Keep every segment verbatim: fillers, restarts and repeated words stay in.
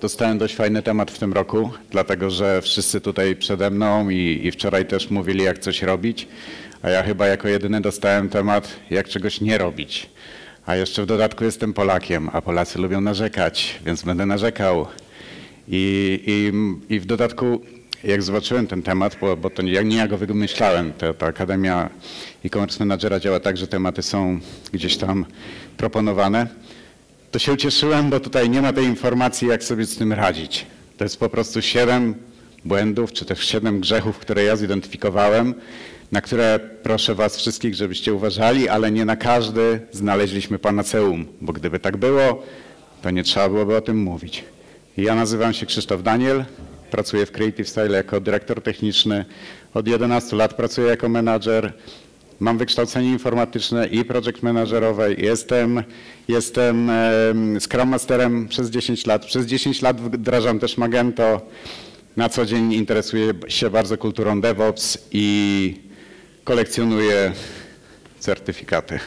dostałem dość fajny temat w tym roku, dlatego że wszyscy tutaj przede mną i, i wczoraj też mówili, jak coś robić, a ja chyba jako jedyny dostałem temat, jak czegoś nie robić. A jeszcze w dodatku jestem Polakiem, a Polacy lubią narzekać, więc będę narzekał. I, i, i w dodatku, jak zobaczyłem ten temat, bo, bo to nie, nie ja go wymyślałem, to, ta Akademia e-commerce managera działa tak, że tematy są gdzieś tam proponowane, to się ucieszyłem, bo tutaj nie ma tej informacji, jak sobie z tym radzić. To jest po prostu siedem błędów, czy też siedem grzechów, które ja zidentyfikowałem, na które proszę was wszystkich, żebyście uważali, ale nie na każdy znaleźliśmy panaceum, bo gdyby tak było, to nie trzeba byłoby o tym mówić. Ja nazywam się Krzysztof Daniel, pracuję w Creative Style jako dyrektor techniczny. Od jedenastu lat pracuję jako menadżer. Mam wykształcenie informatyczne i project managerowe. Jestem, jestem Scrum Masterem przez dziesięć lat. Przez dziesięć lat wdrażam też Magento. Na co dzień interesuję się bardzo kulturą DevOps i kolekcjonuję certyfikaty.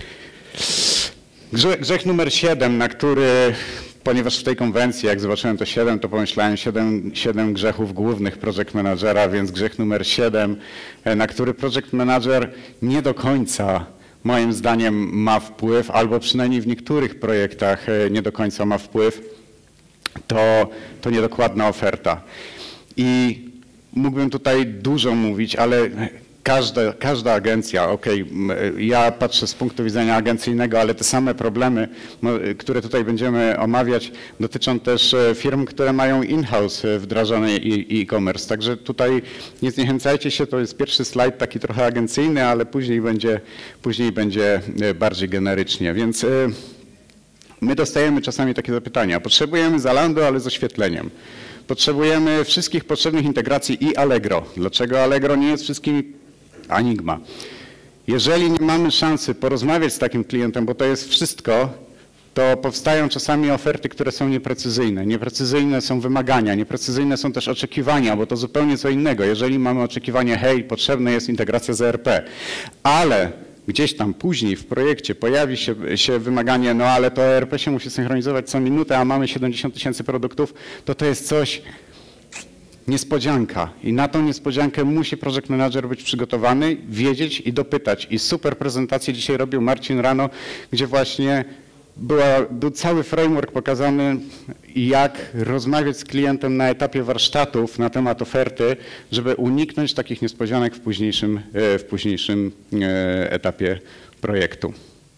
Grzech, grzech numer siedem, na który, ponieważ w tej konwencji, jak zobaczyłem to siedem, to pomyślałem siedem, siedem grzechów głównych project managera, więc grzech numer siedem, na który project manager nie do końca, moim zdaniem, ma wpływ, albo przynajmniej w niektórych projektach nie do końca ma wpływ, to, to niedokładna oferta. I mógłbym tutaj dużo mówić, ale Każda, każda agencja, okej, okay, ja patrzę z punktu widzenia agencyjnego, ale te same problemy, które tutaj będziemy omawiać, dotyczą też firm, które mają in-house wdrażany e-commerce. Także tutaj nie zniechęcajcie się, to jest pierwszy slajd taki trochę agencyjny, ale później będzie, później będzie bardziej generycznie. Więc my dostajemy czasami takie zapytania. Potrzebujemy Zalando, ale z oświetleniem. Potrzebujemy wszystkich potrzebnych integracji i Allegro. Dlaczego Allegro nie jest wszystkimi Enigma? Jeżeli nie mamy szansy porozmawiać z takim klientem, bo to jest wszystko, to powstają czasami oferty, które są nieprecyzyjne. Nieprecyzyjne są wymagania, nieprecyzyjne są też oczekiwania, bo to zupełnie co innego. Jeżeli mamy oczekiwanie, hej, potrzebna jest integracja z E R P, ale gdzieś tam później w projekcie pojawi się, się wymaganie, no ale to E R P się musi synchronizować co minutę, a mamy siedemdziesiąt tysięcy produktów, to to jest coś, niespodzianka. I na tą niespodziankę musi project manager być przygotowany, wiedzieć i dopytać. I super prezentację dzisiaj robił Marcin rano, gdzie właśnie była, był cały framework pokazany, jak rozmawiać z klientem na etapie warsztatów na temat oferty, żeby uniknąć takich niespodzianek w późniejszym, w późniejszym etapie projektu.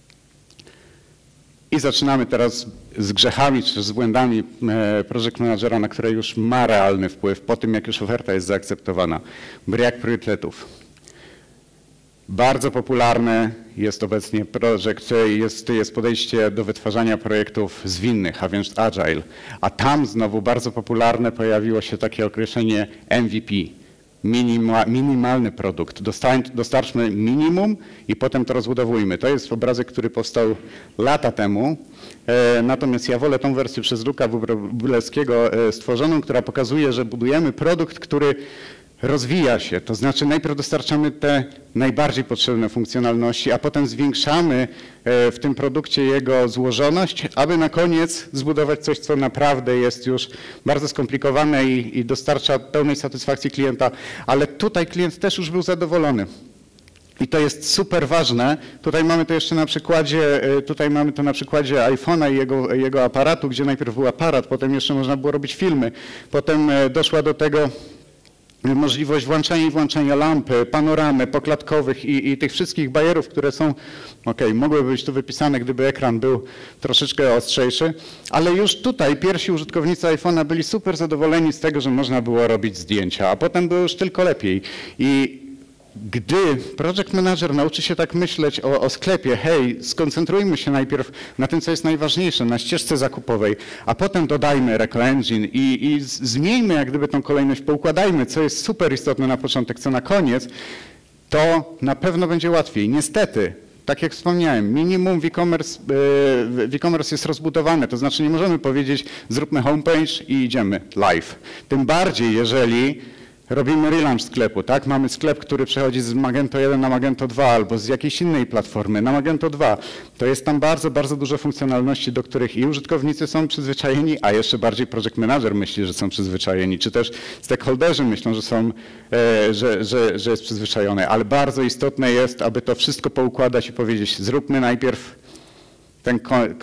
I zaczynamy teraz z grzechami czy z błędami project managera, na które już ma realny wpływ po tym, jak już oferta jest zaakceptowana. Brak priorytetów. Bardzo popularne jest obecnie projekt, jest, jest podejście do wytwarzania projektów zwinnych, a więc agile. A tam znowu bardzo popularne pojawiło się takie określenie M V P. Minima, minimalny produkt. Dostarczmy minimum i potem to rozbudowujmy. To jest obrazek, który powstał lata temu. E, natomiast ja wolę tą wersję przez Luka Wróblewskiego e, stworzoną, która pokazuje, że budujemy produkt, który rozwija się. To znaczy najpierw dostarczamy te najbardziej potrzebne funkcjonalności, a potem zwiększamy w tym produkcie jego złożoność, aby na koniec zbudować coś, co naprawdę jest już bardzo skomplikowane i, i dostarcza pełnej satysfakcji klienta, ale tutaj klient też już był zadowolony. I to jest super ważne. Tutaj mamy to jeszcze na przykładzie, tutaj mamy to na przykładzie iPhone'a i jego, jego aparatu, gdzie najpierw był aparat, potem jeszcze można było robić filmy, potem doszła do tego możliwość włączania i włączania lampy, panoramy, poklatkowych i, i tych wszystkich bajerów, które są, ok, mogłyby być tu wypisane, gdyby ekran był troszeczkę ostrzejszy, ale już tutaj pierwsi użytkownicy iPhone'a byli super zadowoleni z tego, że można było robić zdjęcia, a potem było już tylko lepiej. I gdy project manager nauczy się tak myśleć o, o sklepie, hej, skoncentrujmy się najpierw na tym, co jest najważniejsze, na ścieżce zakupowej, a potem dodajmy RecoEngine i, i zmieńmy jak gdyby tą kolejność, poukładajmy, co jest super istotne na początek, co na koniec, to na pewno będzie łatwiej. Niestety, tak jak wspomniałem, minimum w e-commerce, w e-commerce jest rozbudowane, to znaczy nie możemy powiedzieć zróbmy homepage i idziemy live. Tym bardziej, jeżeli robimy relaunch sklepu, tak? Mamy sklep, który przechodzi z Magento jeden na Magento dwa albo z jakiejś innej platformy na Magento dwa. To jest tam bardzo, bardzo dużo funkcjonalności, do których i użytkownicy są przyzwyczajeni, a jeszcze bardziej project manager myśli, że są przyzwyczajeni, czy też stakeholderzy myślą, że są, e, że, że, że jest przyzwyczajony, ale bardzo istotne jest, aby to wszystko poukładać i powiedzieć, zróbmy najpierw Ten,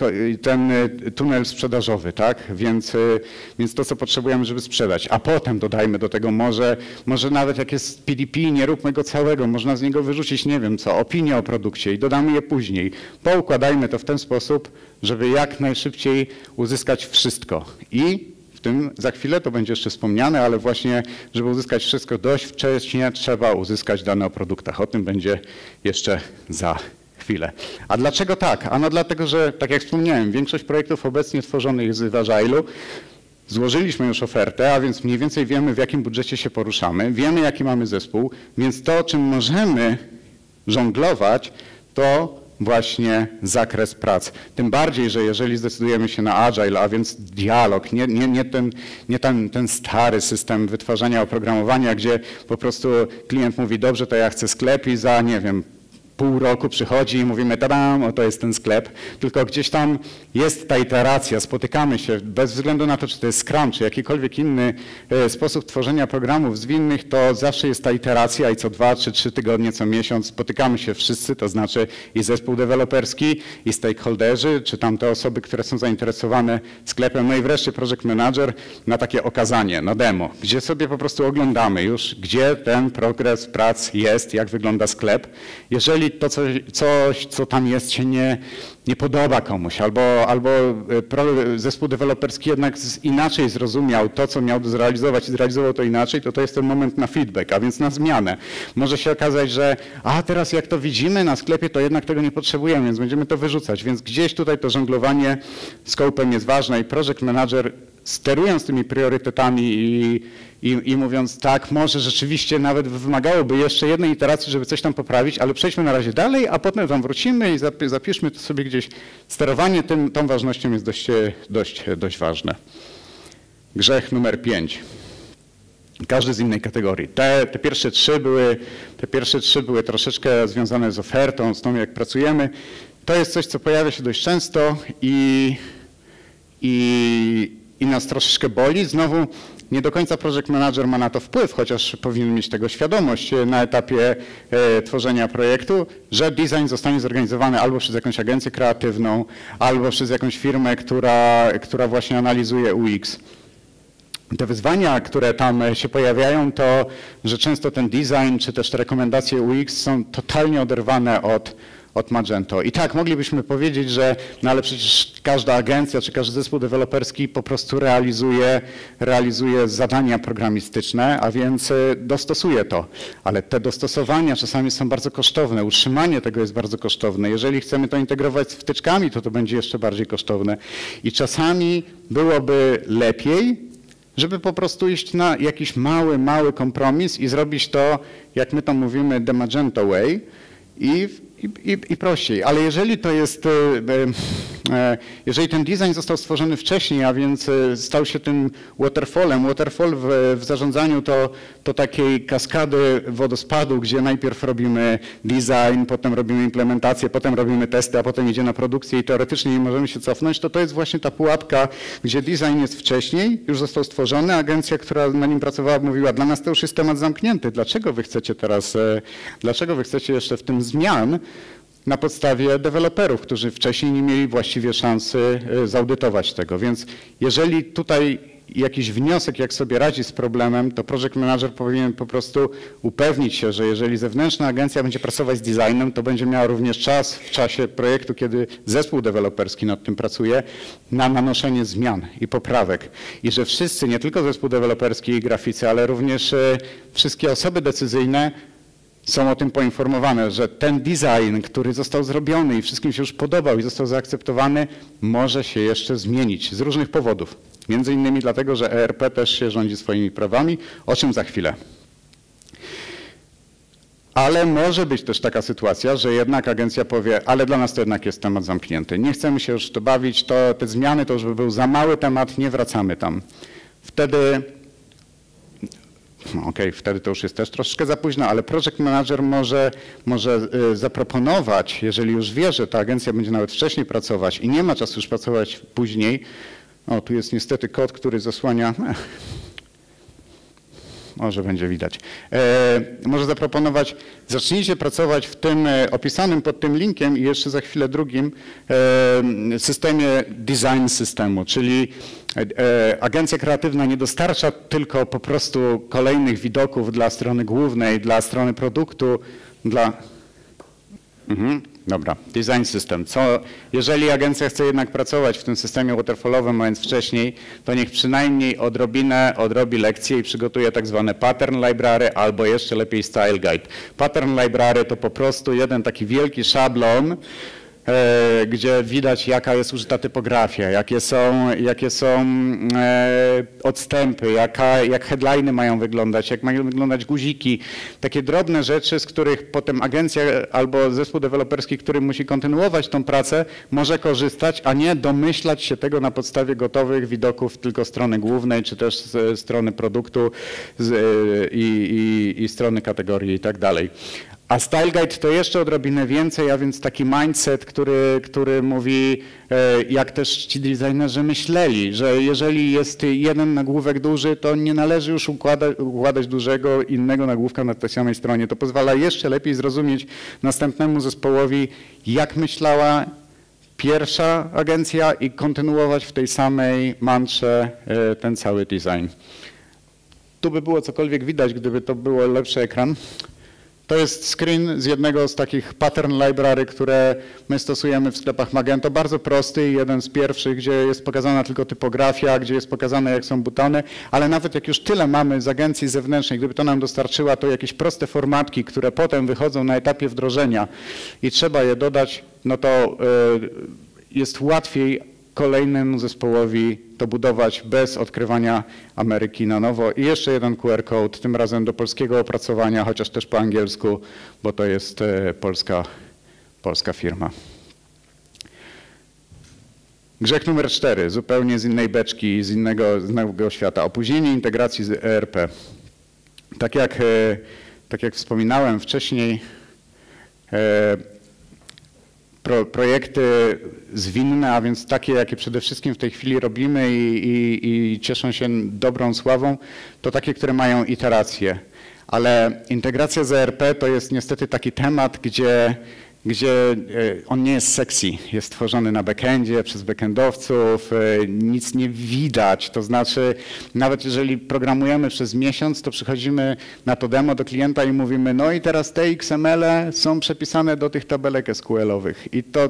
ten tunel sprzedażowy, tak? Więc, więc to, co potrzebujemy, żeby sprzedać. A potem dodajmy do tego może, może nawet jak jest P D P, nie róbmy go całego, można z niego wyrzucić, nie wiem co, opinię o produkcie i dodamy je później. Poukładajmy to w ten sposób, żeby jak najszybciej uzyskać wszystko. I w tym za chwilę to będzie jeszcze wspomniane, ale właśnie, żeby uzyskać wszystko dość wcześnie, trzeba uzyskać dane o produktach. O tym będzie jeszcze za chwilę. A dlaczego tak? Ano dlatego, że tak jak wspomniałem, większość projektów obecnie tworzonych jest w Agile'u. Złożyliśmy już ofertę, a więc mniej więcej wiemy, w jakim budżecie się poruszamy, wiemy, jaki mamy zespół, więc to, czym możemy żonglować, to właśnie zakres prac. Tym bardziej, że jeżeli zdecydujemy się na Agile, a więc dialog, nie, nie, nie, ten, nie ten, ten stary system wytwarzania oprogramowania, gdzie po prostu klient mówi, dobrze, to ja chcę sklep i za, nie wiem, pół roku przychodzi i mówimy, tadam, oto jest ten sklep, tylko gdzieś tam jest ta iteracja, spotykamy się, bez względu na to, czy to jest Scrum, czy jakikolwiek inny sposób tworzenia programów zwinnych, to zawsze jest ta iteracja i co dwa, czy trzy tygodnie, co miesiąc spotykamy się wszyscy, to znaczy i zespół deweloperski, i stakeholderzy, czy tam te osoby, które są zainteresowane sklepem, no i wreszcie project manager na takie okazanie, na demo, gdzie sobie po prostu oglądamy już, gdzie ten progres prac jest, jak wygląda sklep. Jeżeli to coś, coś, co tam jest, się nie, nie podoba komuś, albo, albo zespół deweloperski jednak inaczej zrozumiał to, co miał zrealizować i zrealizował to inaczej, to to jest ten moment na feedback, a więc na zmianę. Może się okazać, że a teraz jak to widzimy na sklepie, to jednak tego nie potrzebujemy, więc będziemy to wyrzucać. Więc gdzieś tutaj to żonglowanie scope'em jest ważne i project manager sterując tymi priorytetami i, i, i mówiąc tak, może rzeczywiście nawet wymagałoby jeszcze jednej iteracji, żeby coś tam poprawić, ale przejdźmy na razie dalej, a potem tam wrócimy i zapiszmy to sobie gdzieś. Sterowanie tym, tą ważnością jest dość, dość, dość ważne. Grzech numer pięć. Każdy z innej kategorii. Te, te, pierwsze trzy były, te pierwsze trzy były troszeczkę związane z ofertą, z tym jak pracujemy. To jest coś, co pojawia się dość często i, i i nas troszeczkę boli. Znowu nie do końca project manager ma na to wpływ, chociaż powinien mieć tego świadomość na etapie e, tworzenia projektu, że design zostanie zorganizowany albo przez jakąś agencję kreatywną, albo przez jakąś firmę, która, która właśnie analizuje U X. Te wyzwania, które tam się pojawiają, to, że często ten design, czy też te rekomendacje U X są totalnie oderwane od od Magento. I tak, moglibyśmy powiedzieć, że no ale przecież każda agencja czy każdy zespół deweloperski po prostu realizuje, realizuje zadania programistyczne, a więc dostosuje to. Ale te dostosowania czasami są bardzo kosztowne, utrzymanie tego jest bardzo kosztowne. Jeżeli chcemy to integrować z wtyczkami, to to będzie jeszcze bardziej kosztowne. I czasami byłoby lepiej, żeby po prostu iść na jakiś mały, mały kompromis i zrobić to, jak my to mówimy, the Magento way i I, i, I prościej, ale jeżeli to jest, jeżeli ten design został stworzony wcześniej, a więc stał się tym waterfallem, waterfall w, w zarządzaniu to, to takiej kaskady wodospadu, gdzie najpierw robimy design, potem robimy implementację, potem robimy testy, a potem idzie na produkcję i teoretycznie nie możemy się cofnąć, to to jest właśnie ta pułapka, gdzie design jest wcześniej, już został stworzony, agencja, która na nim pracowała, mówiła, dla nas to już jest temat zamknięty, dlaczego wy chcecie teraz, dlaczego wy chcecie jeszcze w tym zmian, na podstawie deweloperów, którzy wcześniej nie mieli właściwie szansy zaudytować tego. Więc jeżeli tutaj jakiś wniosek, jak sobie radzi z problemem, to project manager powinien po prostu upewnić się, że jeżeli zewnętrzna agencja będzie pracować z designem, to będzie miała również czas w czasie projektu, kiedy zespół deweloperski nad tym pracuje, na nanoszenie zmian i poprawek. I że wszyscy, nie tylko zespół deweloperski i graficy, ale również wszystkie osoby decyzyjne są o tym poinformowane, że ten design, który został zrobiony i wszystkim się już podobał i został zaakceptowany, może się jeszcze zmienić z różnych powodów. Między innymi dlatego, że E R P też się rządzi swoimi prawami, o czym za chwilę. Ale może być też taka sytuacja, że jednak agencja powie, ale dla nas to jednak jest temat zamknięty. Nie chcemy się już to bawić, to te zmiany to już by był za mały temat, nie wracamy tam. Wtedy No okej, okay, wtedy to już jest też troszeczkę za późno, ale project manager może, może zaproponować, jeżeli już wie, że ta agencja będzie nawet wcześniej pracować i nie ma czasu już pracować później. O, tu jest niestety kod, który zasłania. Ech. Może będzie widać. E, może zaproponować, zacznijcie pracować w tym e, opisanym pod tym linkiem i jeszcze za chwilę drugim e, systemie design systemu, czyli e, agencja kreatywna nie dostarcza tylko po prostu kolejnych widoków dla strony głównej, dla strony produktu, dla... Mhm. Dobra, design system. Co, jeżeli agencja chce jednak pracować w tym systemie waterfallowym, a więc wcześniej, to niech przynajmniej odrobinę odrobi lekcję i przygotuje tak zwane pattern library albo jeszcze lepiej style guide. Pattern library to po prostu jeden taki wielki szablon, e, gdzie widać jaka jest użyta typografia, jakie są, jakie są e, odstępy, jaka, jak headliny mają wyglądać, jak mają wyglądać guziki. Takie drobne rzeczy, z których potem agencja albo zespół deweloperski, który musi kontynuować tą pracę, może korzystać, a nie domyślać się tego na podstawie gotowych widoków tylko strony głównej, czy też z strony produktu z, i, i, i strony kategorii i tak dalej. A Style Guide to jeszcze odrobinę więcej, a więc taki mindset, który, który mówi, jak też ci designerzy myśleli, że jeżeli jest jeden nagłówek duży, to nie należy już układać, układać dużego innego nagłówka na tej samej stronie. To pozwala jeszcze lepiej zrozumieć następnemu zespołowi, jak myślała pierwsza agencja i kontynuować w tej samej mantrze ten cały design. Tu by było cokolwiek widać, gdyby to było lepszy ekran. To jest screen z jednego z takich pattern library, które my stosujemy w sklepach Magento. Bardzo prosty, jeden z pierwszych, gdzie jest pokazana tylko typografia, gdzie jest pokazane jak są butony, ale nawet jak już tyle mamy z agencji zewnętrznej, gdyby to nam dostarczyła, to jakieś proste formatki, które potem wychodzą na etapie wdrożenia i trzeba je dodać, no to jest łatwiej kolejnemu zespołowi to budować bez odkrywania Ameryki na nowo. I jeszcze jeden Q R code, tym razem do polskiego opracowania, chociaż też po angielsku, bo to jest polska, polska firma. Grzech numer cztery, zupełnie z innej beczki, z innego, z innego świata. Opóźnienie integracji z E R P. Tak jak, tak jak wspominałem wcześniej, Pro, projekty zwinne, a więc takie, jakie przede wszystkim w tej chwili robimy i, i, i cieszą się dobrą sławą, to takie, które mają iteracje. Ale integracja z E R P to jest niestety taki temat, gdzie, gdzie on nie jest sexy. Jest tworzony na backendzie, przez backendowców, nic nie widać. To znaczy, nawet jeżeli programujemy przez miesiąc, to przychodzimy na to demo do klienta i mówimy, no i teraz te X M L-e są przepisane do tych tabelek S Q L-owych. I to,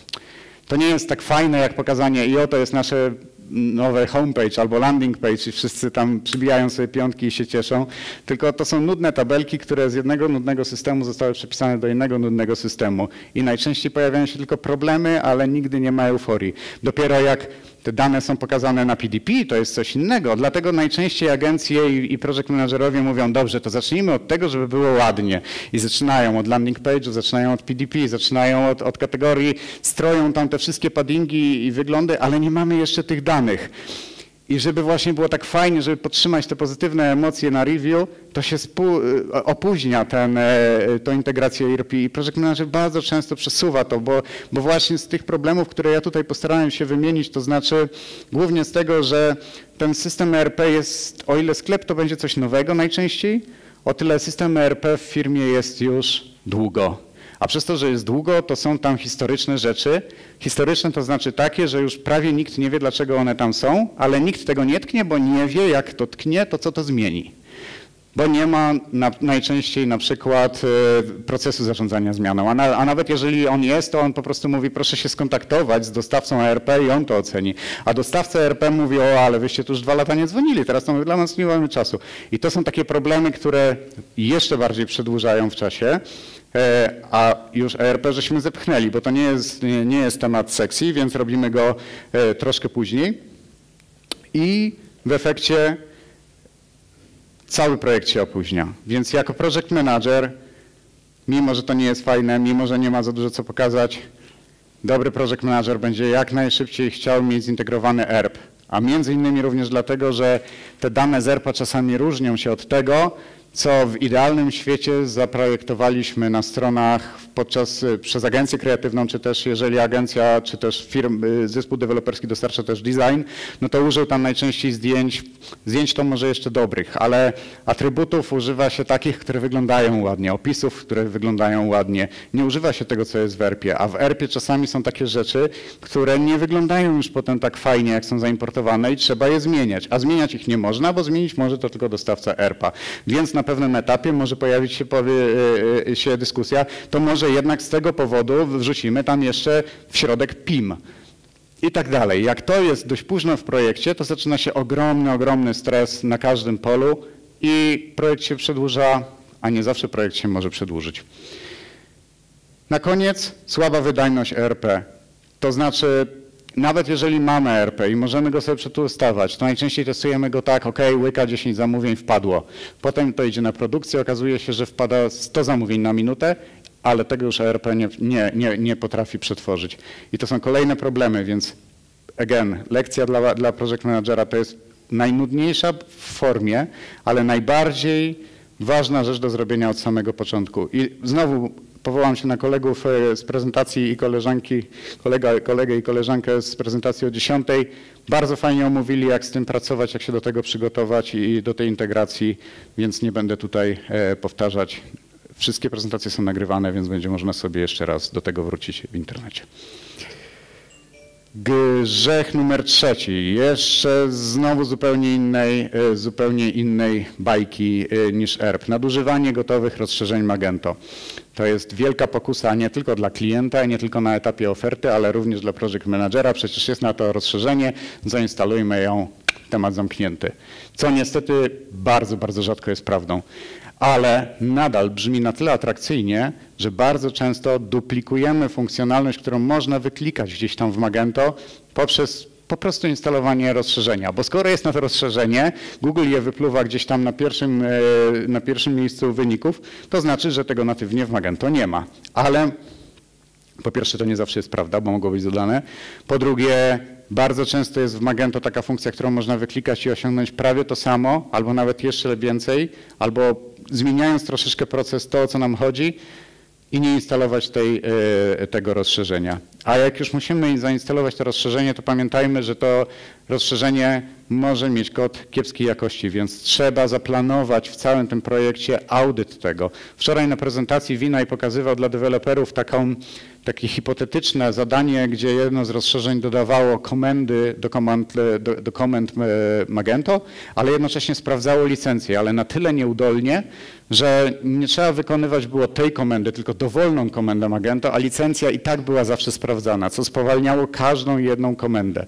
to nie jest tak fajne jak pokazanie i oto jest nasze nowe homepage albo landing page i wszyscy tam przybijają sobie piątki i się cieszą, tylko to są nudne tabelki, które z jednego nudnego systemu zostały przepisane do innego nudnego systemu i najczęściej pojawiają się tylko problemy, ale nigdy nie ma euforii. Dopiero jak te dane są pokazane na P D P, to jest coś innego, dlatego najczęściej agencje i, i project managerowie mówią, dobrze, to zacznijmy od tego, żeby było ładnie i zaczynają od landing page'u, zaczynają od P D P, zaczynają od, od kategorii, stroją tam te wszystkie paddingi i wyglądy, ale nie mamy jeszcze tych danych. I żeby właśnie było tak fajnie, żeby podtrzymać te pozytywne emocje na review, to się opóźnia ten, tą integrację E R P i project manager bardzo często przesuwa to, bo, bo właśnie z tych problemów, które ja tutaj postarałem się wymienić, to znaczy głównie z tego, że ten system E R P jest, o ile sklep to będzie coś nowego najczęściej, o tyle system E R P w firmie jest już długo. A przez to, że jest długo, to są tam historyczne rzeczy. Historyczne to znaczy takie, że już prawie nikt nie wie, dlaczego one tam są, ale nikt tego nie tknie, bo nie wie, jak to tknie, to co to zmieni. Bo nie ma na, najczęściej na przykład y, procesu zarządzania zmianą, a, na, a nawet jeżeli on jest, to on po prostu mówi, proszę się skontaktować z dostawcą E R P i on to oceni. A dostawca E R P mówi, o ale wyście tu już dwa lata nie dzwonili, teraz to my dla nas nie mamy czasu. I to są takie problemy, które jeszcze bardziej przedłużają w czasie. A już E R P żeśmy zepchnęli, bo to nie jest, nie, nie jest temat sexy, więc robimy go troszkę później. I w efekcie cały projekt się opóźnia. Więc jako project manager, mimo że to nie jest fajne, mimo że nie ma za dużo co pokazać, dobry project manager będzie jak najszybciej chciał mieć zintegrowany E R P. A między innymi również dlatego, że te dane z E R P a czasami różnią się od tego, co w idealnym świecie zaprojektowaliśmy na stronach podczas, przez agencję kreatywną, czy też jeżeli agencja, czy też firm, zespół deweloperski dostarcza też design, no to użył tam najczęściej zdjęć, zdjęć to może jeszcze dobrych, ale atrybutów używa się takich, które wyglądają ładnie, opisów, które wyglądają ładnie. Nie używa się tego, co jest w E R P ie, a w E R P ie czasami są takie rzeczy, które nie wyglądają już potem tak fajnie, jak są zaimportowane i trzeba je zmieniać, a zmieniać ich nie można, bo zmienić może to tylko dostawca E R P a. Więc na pewnym etapie może pojawić się, powie, się dyskusja, to może jednak z tego powodu wrzucimy tam jeszcze w środek P I M i tak dalej. Jak to jest dość późno w projekcie, to zaczyna się ogromny, ogromny stres na każdym polu i projekt się przedłuża, a nie zawsze projekt się może przedłużyć. Na koniec słaba wydajność E R P. To znaczy, nawet jeżeli mamy E R P i możemy go sobie przetustawać, to najczęściej testujemy go tak, ok, łyka dziesięć zamówień wpadło. Potem to idzie na produkcję, okazuje się, że wpada sto zamówień na minutę, ale tego już E R P nie, nie, nie, nie potrafi przetworzyć. I to są kolejne problemy, więc again, lekcja dla, dla project managera to jest najnudniejsza w formie, ale najbardziej ważna rzecz do zrobienia od samego początku. I znowu powołam się na kolegów z prezentacji i koleżanki, kolega, kolegę i koleżankę z prezentacji o dziesiątej. Bardzo fajnie omówili, jak z tym pracować, jak się do tego przygotować i do tej integracji, więc nie będę tutaj powtarzać. Wszystkie prezentacje są nagrywane, więc będzie można sobie jeszcze raz do tego wrócić w internecie. Grzech numer trzeci, jeszcze znowu zupełnie innej, zupełnie innej bajki niż E R P. Nadużywanie gotowych rozszerzeń Magento. To jest wielka pokusa nie tylko dla klienta, nie tylko na etapie oferty, ale również dla project managera. Przecież jest na to rozszerzenie, zainstalujmy ją, temat zamknięty. Co niestety bardzo, bardzo rzadko jest prawdą. Ale nadal brzmi na tyle atrakcyjnie, że bardzo często duplikujemy funkcjonalność, którą można wyklikać gdzieś tam w Magento poprzez po prostu instalowanie rozszerzenia. Bo skoro jest na to rozszerzenie, Google je wypluwa gdzieś tam na pierwszym, na pierwszym miejscu wyników, to znaczy, że tego natywnie w Magento nie ma. Ale po pierwsze to nie zawsze jest prawda, bo mogło być dodane. Po drugie, bardzo często jest w Magento taka funkcja, którą można wyklikać i osiągnąć prawie to samo, albo nawet jeszcze więcej, albo zmieniając troszeczkę proces to, o co nam chodzi i nie instalować tej, tego rozszerzenia. A jak już musimy zainstalować to rozszerzenie, to pamiętajmy, że to rozszerzenie może mieć kod kiepskiej jakości, więc trzeba zaplanować w całym tym projekcie audyt tego. Wczoraj na prezentacji Vinay pokazywał dla deweloperów taką, takie hipotetyczne zadanie, gdzie jedno z rozszerzeń dodawało komendy do komend, do, do komend Magento, ale jednocześnie sprawdzało licencję, ale na tyle nieudolnie, że nie trzeba wykonywać było tej komendy, tylko dowolną komendę Magento, a licencja i tak była zawsze sprawdzana, co spowalniało każdą jedną komendę.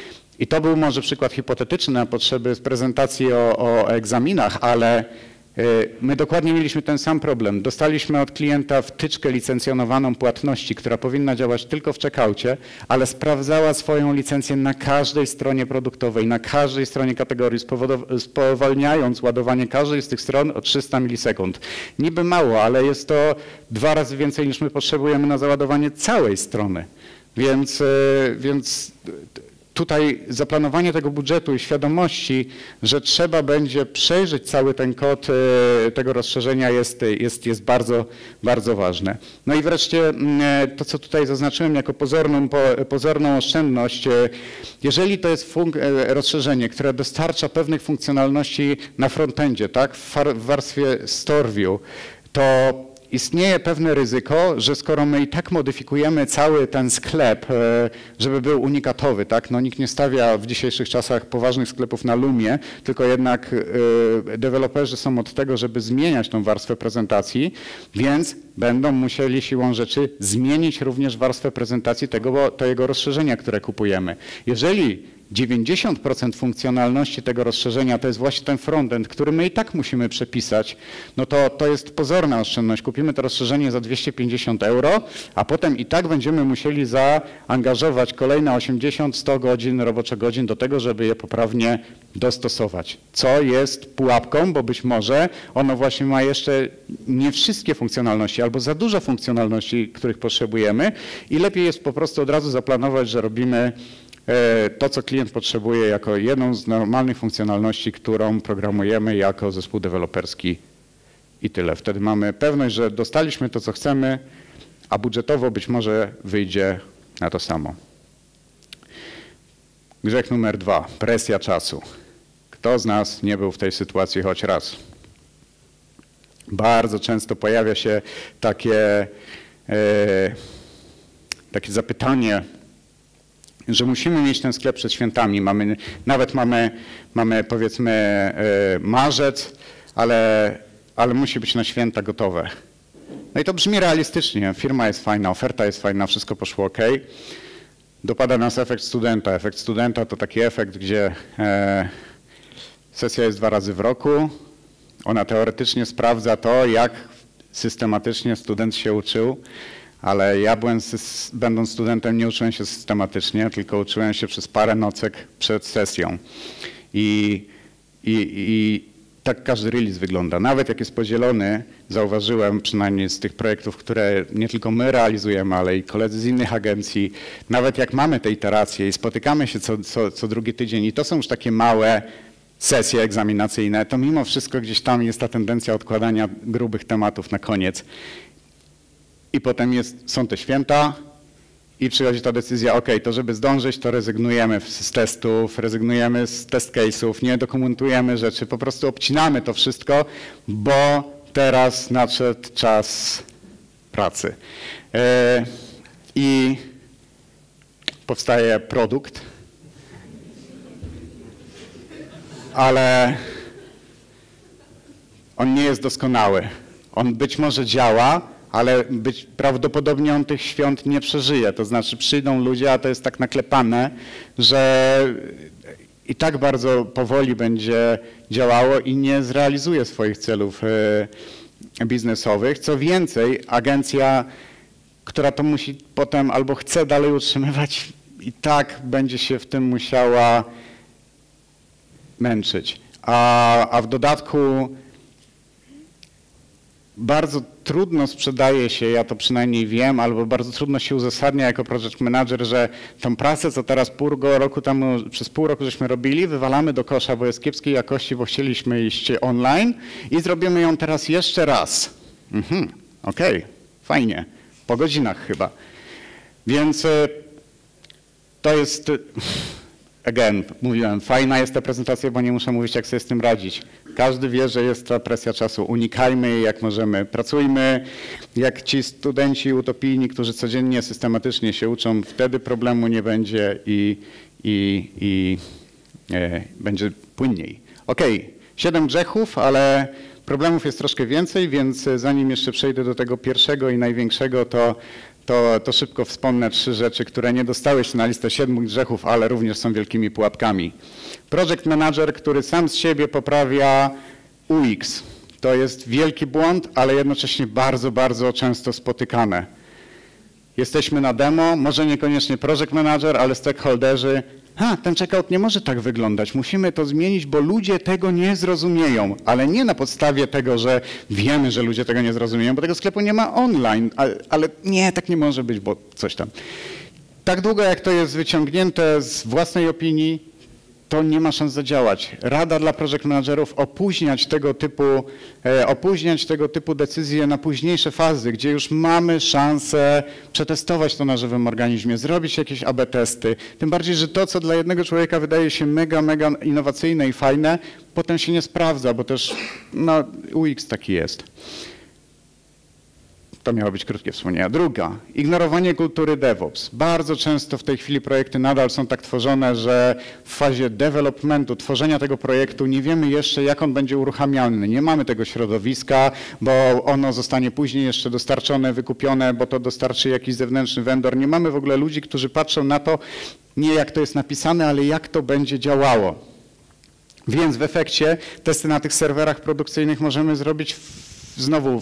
I to był może przykład hipotetyczny na potrzeby prezentacji o, o egzaminach, ale my dokładnie mieliśmy ten sam problem. Dostaliśmy od klienta wtyczkę licencjonowaną płatności, która powinna działać tylko w checkoucie, ale sprawdzała swoją licencję na każdej stronie produktowej, na każdej stronie kategorii, spowalniając ładowanie każdej z tych stron o trzysta milisekund. Niby mało, ale jest to dwa razy więcej niż my potrzebujemy na załadowanie całej strony. Więc, więc tutaj zaplanowanie tego budżetu i świadomości, że trzeba będzie przejrzeć cały ten kod tego rozszerzenia jest, jest, jest bardzo, bardzo ważne. No i wreszcie to, co tutaj zaznaczyłem jako pozorną, pozorną oszczędność. Jeżeli to jest rozszerzenie, które dostarcza pewnych funkcjonalności na frontendzie, tak, w warstwie StoreView, to istnieje pewne ryzyko, że skoro my i tak modyfikujemy cały ten sklep, żeby był unikatowy, tak? No nikt nie stawia w dzisiejszych czasach poważnych sklepów na Lumie, tylko jednak deweloperzy są od tego, żeby zmieniać tą warstwę prezentacji, więc będą musieli siłą rzeczy zmienić również warstwę prezentacji tego, tego rozszerzenia, które kupujemy. Jeżeli dziewięćdziesiąt procent funkcjonalności tego rozszerzenia to jest właśnie ten frontend, który my i tak musimy przepisać, no to to jest pozorna oszczędność. Kupimy to rozszerzenie za dwieście pięćdziesiąt euro, a potem i tak będziemy musieli zaangażować kolejne osiemdziesiąt sto godzin, roboczych godzin do tego, żeby je poprawnie dostosować. Co jest pułapką, bo być może ono właśnie ma jeszcze nie wszystkie funkcjonalności albo za dużo funkcjonalności, których potrzebujemy i lepiej jest po prostu od razu zaplanować, że robimy to, co klient potrzebuje jako jedną z normalnych funkcjonalności, którą programujemy jako zespół deweloperski i tyle. Wtedy mamy pewność, że dostaliśmy to, co chcemy, a budżetowo być może wyjdzie na to samo. Grzech numer dwa, presja czasu. Kto z nas nie był w tej sytuacji choć raz? Bardzo często pojawia się takie, e, takie zapytanie, że musimy mieć ten sklep przed świętami. Mamy, nawet mamy, mamy powiedzmy e, marzec, ale, ale musi być na święta gotowe. No i to brzmi realistycznie. Firma jest fajna, oferta jest fajna, wszystko poszło ok. Dopada nas efekt studenta. Efekt studenta to taki efekt, gdzie e, sesja jest dwa razy w roku. Ona teoretycznie sprawdza to, jak systematycznie student się uczył, ale ja byłem, będąc studentem, nie uczyłem się systematycznie, tylko uczyłem się przez parę nocek przed sesją. I, i, i tak każdy release wygląda. Nawet jak jest podzielony, zauważyłem przynajmniej z tych projektów, które nie tylko my realizujemy, ale i koledzy z innych agencji, nawet jak mamy te iteracje i spotykamy się co, co, co drugi tydzień i to są już takie małe sesje egzaminacyjne, to mimo wszystko gdzieś tam jest ta tendencja odkładania grubych tematów na koniec. I potem jest, są te święta i przychodzi ta decyzja, ok, to żeby zdążyć, to rezygnujemy z testów, rezygnujemy z test case'ów, nie dokumentujemy rzeczy, po prostu obcinamy to wszystko, bo teraz nadszedł czas pracy. Yy, I powstaje produkt, ale on nie jest doskonały. On być może działa, ale być, prawdopodobnie on tych świąt nie przeżyje. To znaczy przyjdą ludzie, a to jest tak naklepane, że i tak bardzo powoli będzie działało i nie zrealizuje swoich celów biznesowych. Co więcej, agencja, która to musi potem albo chce dalej utrzymywać, i tak będzie się w tym musiała męczyć. A, a w dodatku bardzo trudno sprzedaje się, ja to przynajmniej wiem, albo bardzo trudno się uzasadnia jako project manager, że tą pracę, co teraz pół roku temu, przez pół roku żeśmy robili, wywalamy do kosza, bo jest kiepskiej jakości, bo chcieliśmy iść online i zrobimy ją teraz jeszcze raz. Mhm, okej, okay, fajnie, po godzinach chyba. Więc to jest... Again, mówiłem, fajna jest ta prezentacja, bo nie muszę mówić, jak sobie z tym radzić. Każdy wie, że jest ta presja czasu. Unikajmy jej jak możemy. Pracujmy jak ci studenci utopijni, którzy codziennie, systematycznie się uczą. Wtedy problemu nie będzie i, i, i e, będzie płynniej. Okej, okay. Siedem grzechów, ale problemów jest troszkę więcej, więc zanim jeszcze przejdę do tego pierwszego i największego, to To, to szybko wspomnę trzy rzeczy, które nie dostały się na listę siedmiu grzechów, ale również są wielkimi pułapkami. Project manager, który sam z siebie poprawia U X. To jest wielki błąd, ale jednocześnie bardzo, bardzo często spotykane. Jesteśmy na demo, może niekoniecznie project manager, ale stakeholderzy. Ha, ten checkout nie może tak wyglądać, musimy to zmienić, bo ludzie tego nie zrozumieją, ale nie na podstawie tego, że wiemy, że ludzie tego nie zrozumieją, bo tego sklepu nie ma online, ale, ale nie, tak nie może być, bo coś tam. Tak długo jak to jest wyciągnięte z własnej opinii, to nie ma szans zadziałać. Rada dla project managerów opóźniać tego typu, e, opóźniać tego typu decyzje na późniejsze fazy, gdzie już mamy szansę przetestować to na żywym organizmie, zrobić jakieś A B testy. Tym bardziej, że to, co dla jednego człowieka wydaje się mega, mega innowacyjne i fajne, potem się nie sprawdza, bo też no, U X taki jest. To miało być krótkie wspomnienia. Druga, ignorowanie kultury DevOps. Bardzo często w tej chwili projekty nadal są tak tworzone, że w fazie developmentu, tworzenia tego projektu nie wiemy jeszcze, jak on będzie uruchamiany. Nie mamy tego środowiska, bo ono zostanie później jeszcze dostarczone, wykupione, bo to dostarczy jakiś zewnętrzny vendor. Nie mamy w ogóle ludzi, którzy patrzą na to, nie jak to jest napisane, ale jak to będzie działało. Więc w efekcie testy na tych serwerach produkcyjnych możemy zrobić w, znowu w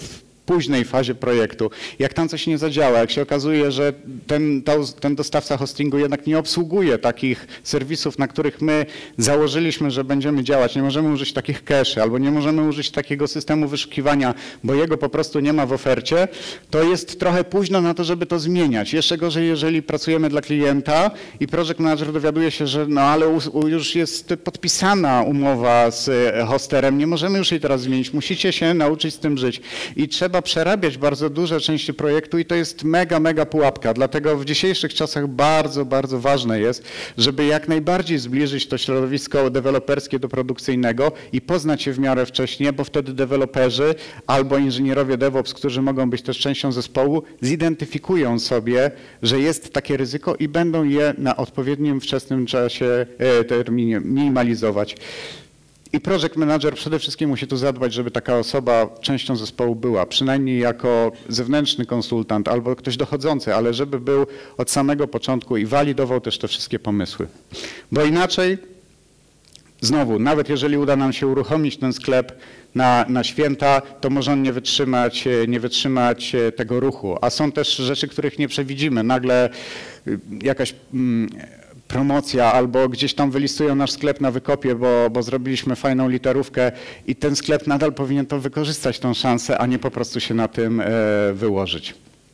późnej fazie projektu, jak tam coś nie zadziała, jak się okazuje, że ten, ten dostawca hostingu jednak nie obsługuje takich serwisów, na których my założyliśmy, że będziemy działać, nie możemy użyć takich cache, albo nie możemy użyć takiego systemu wyszukiwania, bo jego po prostu nie ma w ofercie, to jest trochę późno na to, żeby to zmieniać. Jeszcze gorzej, jeżeli pracujemy dla klienta i project manager dowiaduje się, że no ale już jest podpisana umowa z hosterem, nie możemy już jej teraz zmienić, musicie się nauczyć z tym żyć. I trzeba przerabiać bardzo duże części projektu i to jest mega, mega pułapka. Dlatego w dzisiejszych czasach bardzo, bardzo ważne jest, żeby jak najbardziej zbliżyć to środowisko deweloperskie do produkcyjnego i poznać je w miarę wcześnie, bo wtedy deweloperzy albo inżynierowie DevOps, którzy mogą być też częścią zespołu, zidentyfikują sobie, że jest takie ryzyko i będą je na odpowiednim wczesnym czasie, terminie minimalizować. I project manager przede wszystkim musi tu zadbać, żeby taka osoba częścią zespołu była, przynajmniej jako zewnętrzny konsultant albo ktoś dochodzący, ale żeby był od samego początku i walidował też te wszystkie pomysły. Bo inaczej, znowu, nawet jeżeli uda nam się uruchomić ten sklep na, na święta, to może on nie wytrzymać, nie wytrzymać tego ruchu. A są też rzeczy, których nie przewidzimy. Nagle jakaś mm, promocja albo gdzieś tam wylistują nasz sklep na wykopie, bo, bo zrobiliśmy fajną literówkę i ten sklep nadal powinien to wykorzystać, tą szansę, a nie po prostu się na tym e, wyłożyć.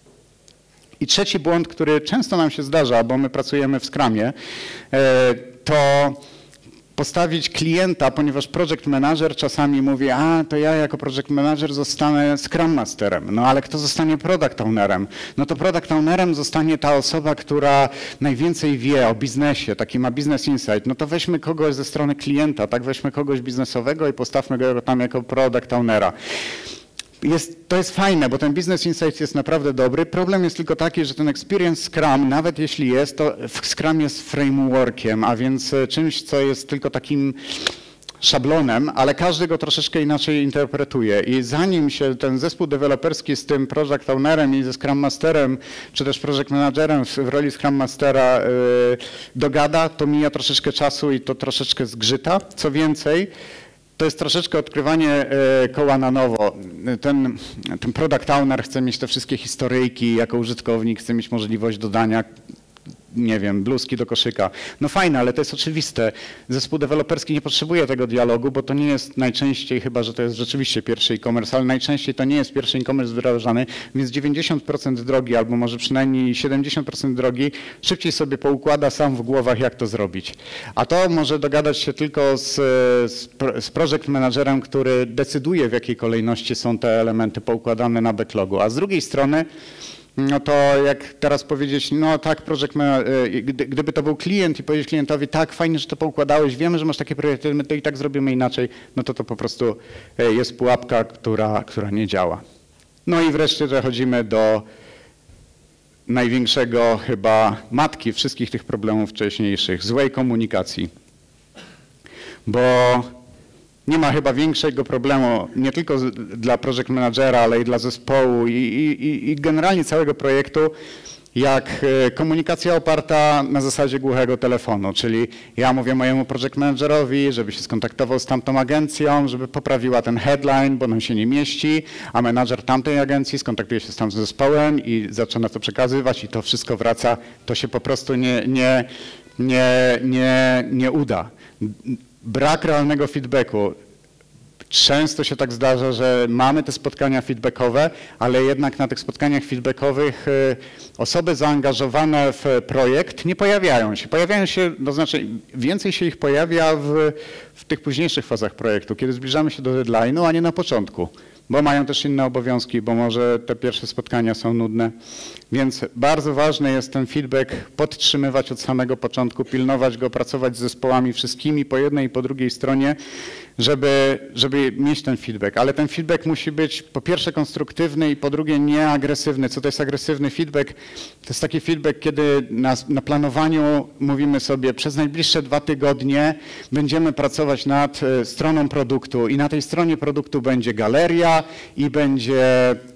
I trzeci błąd, który często nam się zdarza, bo my pracujemy w Scrumie, e, to postawić klienta, ponieważ project manager czasami mówi, a to ja jako project manager zostanę Scrum Masterem, no ale kto zostanie product ownerem? No to product ownerem zostanie ta osoba, która najwięcej wie o biznesie, taki ma business insight, no to weźmy kogoś ze strony klienta, tak, weźmy kogoś biznesowego i postawmy go tam jako product ownera. Jest, to jest fajne, bo ten business insight jest naprawdę dobry. Problem jest tylko taki, że ten experience Scrum, nawet jeśli jest, to Scrum jest frameworkiem, a więc czymś, co jest tylko takim szablonem, ale każdy go troszeczkę inaczej interpretuje. I zanim się ten zespół deweloperski z tym project ownerem i ze Scrum Masterem, czy też project managerem w roli Scrum Mastera yy, dogada, to mija troszeczkę czasu i to troszeczkę zgrzyta. Co więcej, to jest troszeczkę odkrywanie koła na nowo. Ten, ten product owner chce mieć te wszystkie historyjki, jako użytkownik chce mieć możliwość dodania, nie wiem, bluzki do koszyka. No fajne, ale to jest oczywiste. Zespół deweloperski nie potrzebuje tego dialogu, bo to nie jest najczęściej, chyba że to jest rzeczywiście pierwszy e-commerce, ale najczęściej to nie jest pierwszy e-commerce wdrażany, więc dziewięćdziesiąt procent drogi, albo może przynajmniej siedemdziesiąt procent drogi szybciej sobie poukłada sam w głowach, jak to zrobić. A to może dogadać się tylko z, z, z project managerem, który decyduje, w jakiej kolejności są te elementy poukładane na backlogu. A z drugiej strony, no to jak teraz powiedzieć, no tak, project manager, gdyby to był klient i powiedzieć klientowi, tak, fajnie, że to poukładałeś, wiemy, że masz takie projekty, my to i tak zrobimy inaczej, no to to po prostu jest pułapka, która, która nie działa. No i wreszcie dochodzimy do największego chyba matki wszystkich tych problemów wcześniejszych, złej komunikacji. Bo nie ma chyba większego problemu nie tylko dla project managera, ale i dla zespołu i, i, i generalnie całego projektu, jak komunikacja oparta na zasadzie głuchego telefonu, czyli ja mówię mojemu project managerowi, żeby się skontaktował z tamtą agencją, żeby poprawiła ten headline, bo nam się nie mieści, a menadżer tamtej agencji skontaktuje się z tamtym zespołem i zaczyna to przekazywać i to wszystko wraca, to się po prostu nie, nie, nie, nie, nie uda. Brak realnego feedbacku. Często się tak zdarza, że mamy te spotkania feedbackowe, ale jednak na tych spotkaniach feedbackowych osoby zaangażowane w projekt nie pojawiają się. Pojawiają się, to znaczy więcej się ich pojawia w, w tych późniejszych fazach projektu, kiedy zbliżamy się do deadline'u, a nie na początku, bo mają też inne obowiązki, bo może te pierwsze spotkania są nudne. Więc bardzo ważny jest ten feedback, podtrzymywać od samego początku, pilnować go, pracować z zespołami wszystkimi po jednej i po drugiej stronie, żeby, żeby mieć ten feedback. Ale ten feedback musi być po pierwsze konstruktywny i po drugie nieagresywny. Co to jest agresywny feedback? To jest taki feedback, kiedy na, na planowaniu mówimy sobie, przez najbliższe dwa tygodnie będziemy pracować nad stroną produktu i na tej stronie produktu będzie galeria i będzie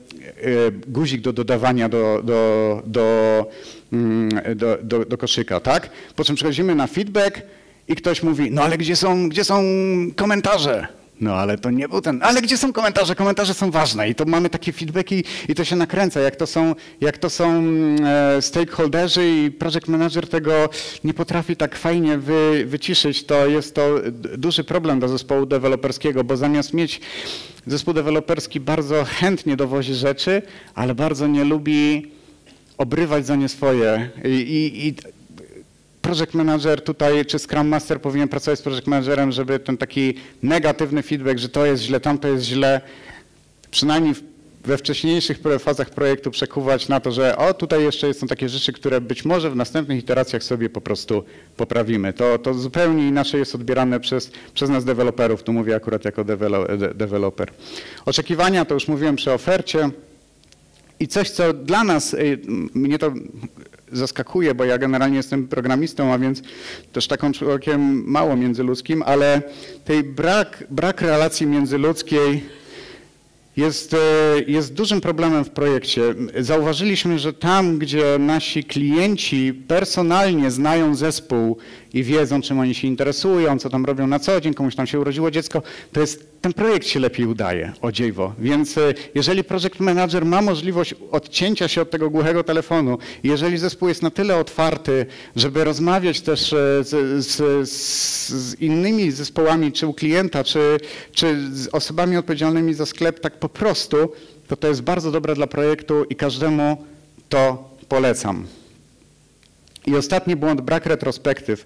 guzik do dodawania do, do, do, do, do, do koszyka, tak? Po czym przechodzimy na feedback i ktoś mówi, no ale gdzie są, gdzie są komentarze? No ale to nie był ten, ale gdzie są komentarze? Komentarze są ważne i to mamy takie feedbacki i to się nakręca, jak to są, jak to są e, stakeholderzy i project manager tego nie potrafi tak fajnie wy, wyciszyć, to jest to duży problem do zespołu deweloperskiego, bo zamiast mieć zespół deweloperski bardzo chętnie dowozi rzeczy, ale bardzo nie lubi obrywać za nie swoje i, i, i project manager tutaj, czy Scrum Master powinien pracować z project managerem, żeby ten taki negatywny feedback, że to jest źle, tamto jest źle, przynajmniej we wcześniejszych fazach projektu przekuwać na to, że o, tutaj jeszcze są takie rzeczy, które być może w następnych iteracjach sobie po prostu poprawimy. To, to zupełnie inaczej jest odbierane przez, przez nas deweloperów, tu mówię akurat jako deweloper. Oczekiwania, to już mówiłem przy ofercie. I coś, co dla nas, mnie to zaskakuje, bo ja generalnie jestem programistą, a więc też taką człowiekiem mało międzyludzkim, ale tej brak, brak relacji międzyludzkiej jest, jest dużym problemem w projekcie. Zauważyliśmy, że tam, gdzie nasi klienci personalnie znają zespół i wiedzą, czym oni się interesują, co tam robią na co dzień, komuś tam się urodziło dziecko, to jest, ten projekt się lepiej udaje, o dziwo. Więc jeżeli project manager ma możliwość odcięcia się od tego głuchego telefonu, jeżeli zespół jest na tyle otwarty, żeby rozmawiać też z, z, z innymi zespołami, czy u klienta, czy, czy z osobami odpowiedzialnymi za sklep, tak po prostu, to to jest bardzo dobre dla projektu i każdemu to polecam. I ostatni błąd, brak retrospektyw.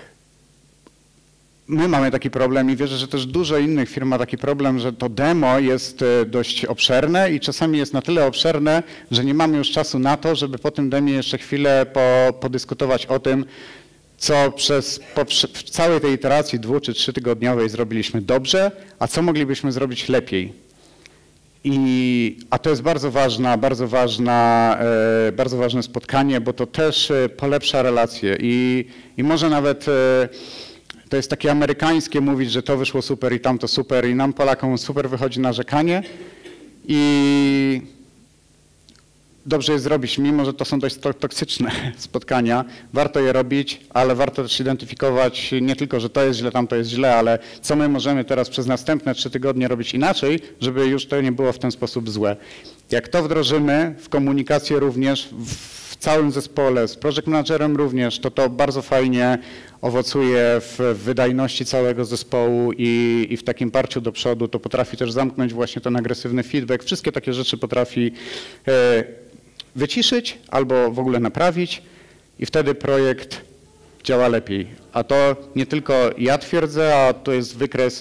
My mamy taki problem i wierzę, że też dużo innych firm ma taki problem, że to demo jest dość obszerne i czasami jest na tyle obszerne, że nie mamy już czasu na to, żeby po tym demie jeszcze chwilę po, podyskutować o tym, co przez po, w całej tej iteracji dwu czy trzytygodniowej zrobiliśmy dobrze, a co moglibyśmy zrobić lepiej. I, a to jest bardzo ważna, bardzo ważna, e, bardzo ważne spotkanie, bo to też e, polepsza relacje i, i może nawet e, to jest takie amerykańskie mówić, że to wyszło super i tamto super i nam Polakom super wychodzi narzekanie i dobrze jest zrobić, mimo że to są dość toksyczne spotkania, warto je robić, ale warto też identyfikować nie tylko, że to jest źle, tamto jest źle, ale co my możemy teraz przez następne trzy tygodnie robić inaczej, żeby już to nie było w ten sposób złe. Jak to wdrożymy w komunikację również, w całym zespole, z project managerem również, to to bardzo fajnie owocuje w wydajności całego zespołu i, i w takim parciu do przodu. To potrafi też zamknąć właśnie ten agresywny feedback. Wszystkie takie rzeczy potrafi e, wyciszyć albo w ogóle naprawić i wtedy projekt działa lepiej. A to nie tylko ja twierdzę, a to jest wykres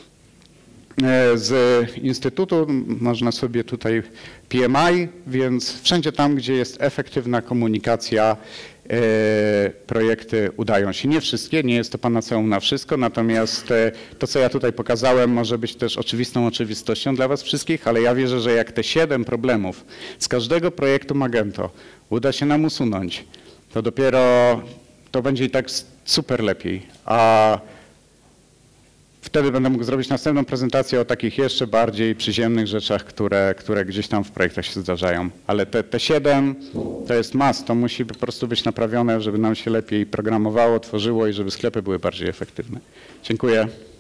z Instytutu, można sobie tutaj P M I, więc wszędzie tam, gdzie jest efektywna komunikacja, projekty udają się. Nie wszystkie, nie jest to panaceum na wszystko, natomiast to, co ja tutaj pokazałem, może być też oczywistą oczywistością dla was wszystkich, ale ja wierzę, że jak te siedem problemów z każdego projektu Magento uda się nam usunąć, to dopiero to będzie i tak super lepiej. A wtedy będę mógł zrobić następną prezentację o takich jeszcze bardziej przyziemnych rzeczach, które, które gdzieś tam w projektach się zdarzają. Ale te, te siedem to jest must, to musi po prostu być naprawione, żeby nam się lepiej programowało, tworzyło i żeby sklepy były bardziej efektywne. Dziękuję.